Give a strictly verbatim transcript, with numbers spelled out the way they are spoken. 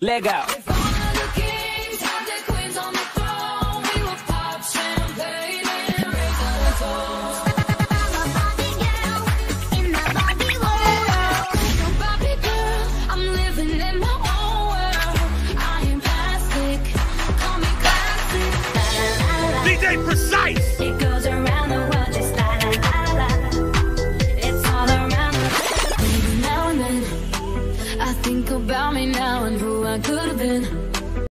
Leg out. If all of the kings had their queens on the throne, we would pop champagne and raise our toast. I'm a Barbie girl in the Barbie world. I'm a Barbie girl, I'm living in my